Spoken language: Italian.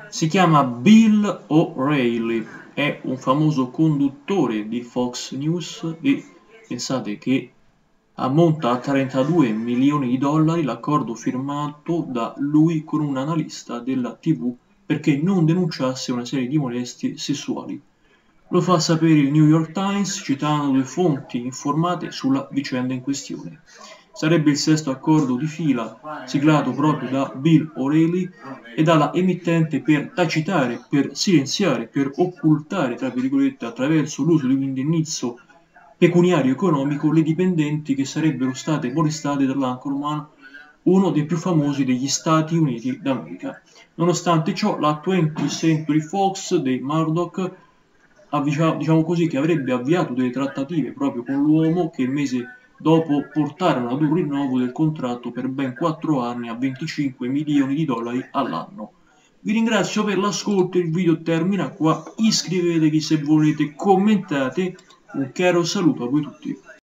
Si chiama Bill O'Reilly, è un famoso conduttore di Fox News e pensate che ammonta a 32 milioni di dollari l'accordo firmato da lui con un analista della TV perché non denunciasse una serie di molestie sessuali. Lo fa sapere il New York Times citando due fonti informate sulla vicenda in questione. Sarebbe il sesto accordo di fila siglato proprio da Bill O'Reilly e dalla emittente per tacitare, per silenziare, per occultare, tra virgolette, attraverso l'uso di un indennizzo pecuniario economico le dipendenti che sarebbero state molestate dall'Anchorman, uno dei più famosi degli Stati Uniti d'America. Nonostante ciò, la 20th Century Fox dei Murdoch diciamo così, che avrebbe avviato delle trattative proprio con l'uomo che il mese dopo portarono ad un rinnovo del contratto per ben 4 anni a 25 milioni di dollari all'anno. Vi ringrazio per l'ascolto, il video termina qua, iscrivetevi se volete, commentate, un caro saluto a voi tutti.